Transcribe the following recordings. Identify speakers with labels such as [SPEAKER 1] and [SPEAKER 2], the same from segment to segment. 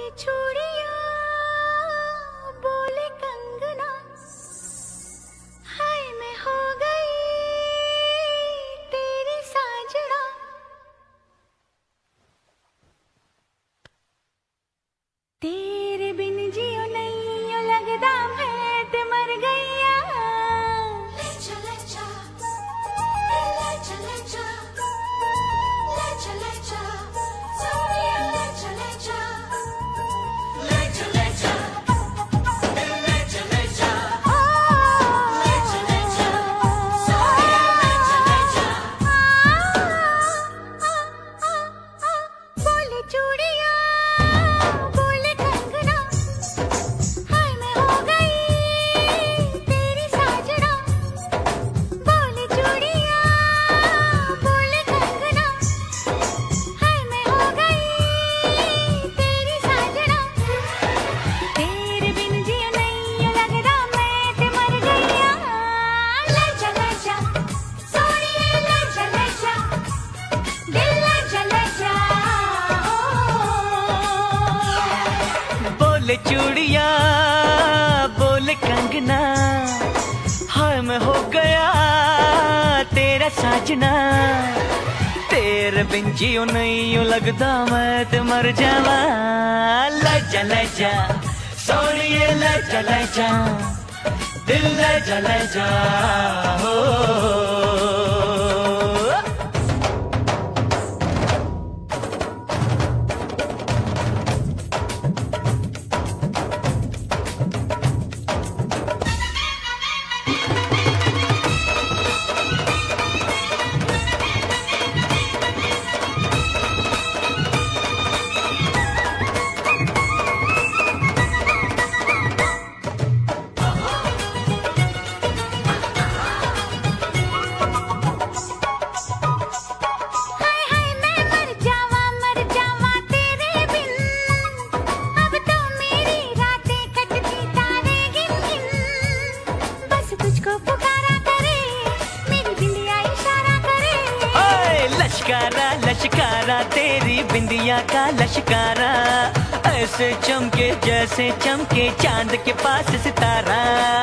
[SPEAKER 1] चूड़िया बोले कंगना, हाय मैं हो गई तेरी साजना। तेरे बिन जियो नहीं लगदा मैं ते मर गईया। ले चले जा, ले चले जा, ले चले जा, सोनिया ले चले जा, ले चले जा, ले चले जा, ले चले जा, सोनिया ले चले जा। बोले चूड़िया बोले कंगना, हाय मैं हो गई तेरी साजना। बोले चूड़िया बोले कंगना, हाय मैं हो गई तेरी साजना। तेरे बिन जियो नहीं लगदा मैं ते मर गईया। ले चले जा, सोनिया ले चले जा, दिल ले चले जा।
[SPEAKER 2] बोले चूड़िया बोले कंगना, हाय मैं हो गया तेरा साजना। तेरे बिन जियो नहीं लगदा मैं ते मर जावा। ले जा ले जा सोनिए ले जा ले जा, दिल ले जा ले जा। हो
[SPEAKER 1] हाय हाय मैं मर जावा तेरे बिन। अब तो मेरी रातें कटती तारे गिन गिन। बस तुझको पुकारा करे, मेरी बिंदिया इशारा करे।
[SPEAKER 2] ओए लश्कारा लश्कारा तेरी बिंदिया का लश्कारा, ऐसे चमके जैसे चमके चांद के पास सितारा।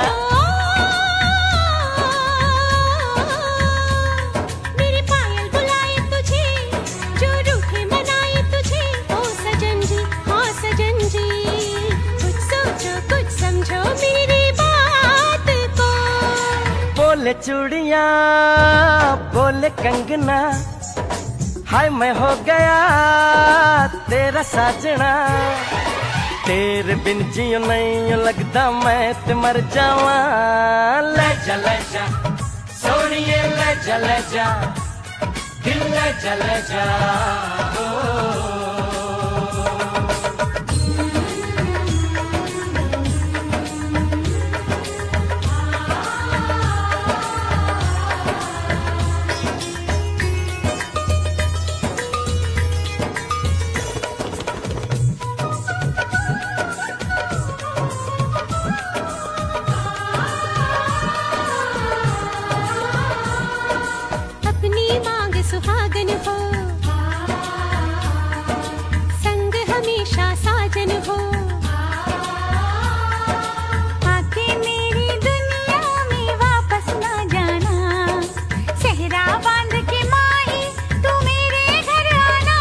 [SPEAKER 1] मेरे पायल बुलाए तुझे, जो रूठे मनाए तुझे। ओ सजन जी, हाँ सजन जी, कुछ सोचो कुछ समझो मेरी बात को।
[SPEAKER 2] बोले चूड़िया बोले कंगना, हाय मैं हो गया तेरा साजना। तेरे बिन जियो नहीं लगदा मैं ते मर जावा। ले जा सोनिए ले जा, दिल ले जा।
[SPEAKER 1] अपनी मांग सुहागन हो, संग हमेशा साजन हो। आके मेरी दुनिया में वापस ना जाना, सेहरा बांध के माही तू मेरे घर आना।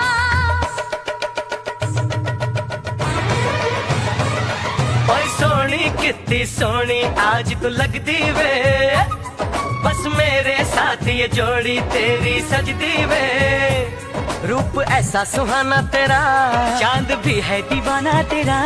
[SPEAKER 2] ओए सोनी कितनी सोनी आज तो लगदी वे, बस मेरे साथ ये जोड़ी तेरी सजदी वे। रूप ऐसा सुहाना तेरा, चांद भी है दीवाना तेरा।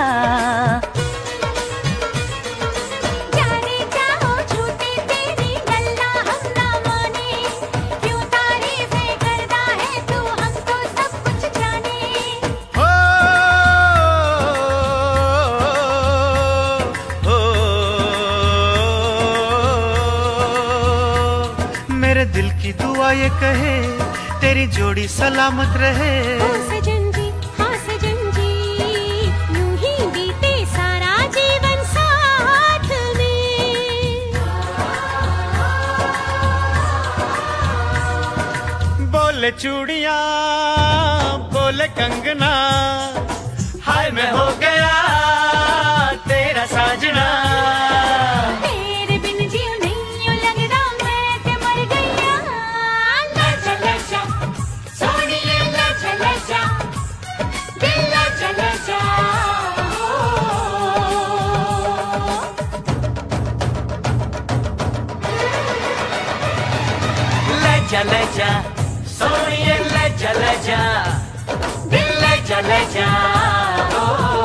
[SPEAKER 1] जाने चाहो छूटे तेरी गल्ला हम ना माने, क्यों तारीफें करता है तू हमको सब कुछ जाने।
[SPEAKER 3] मेरे दिल की दुआ ये कहे, तेरी जोड़ी सलामत रहे।
[SPEAKER 1] ओ सजन जी, हाँ सजन जी, यूं ही बीते सारा जीवन साथ में।
[SPEAKER 3] बोले चूड़िया बोले कंगना,
[SPEAKER 2] हाय मैं चले जाओ,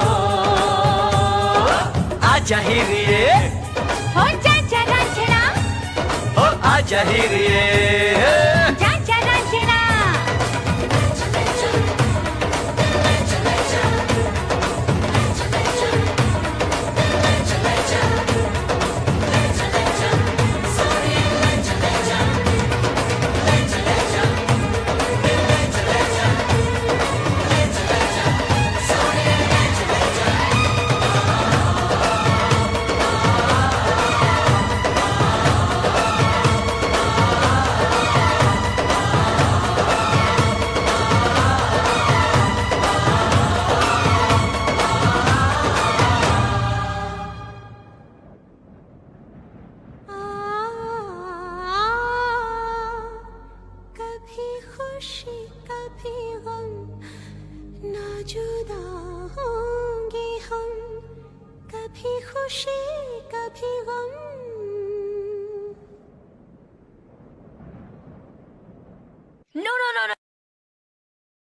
[SPEAKER 2] आजा हीरिए,
[SPEAKER 1] हो जा जा रांझना,
[SPEAKER 2] हो आजा हीरिए,
[SPEAKER 1] जा जा रांझना।
[SPEAKER 4] कभी खुशी कभी गम, ना जुदा होंगे हम, कभी खुशी कभी गम।
[SPEAKER 2] No no no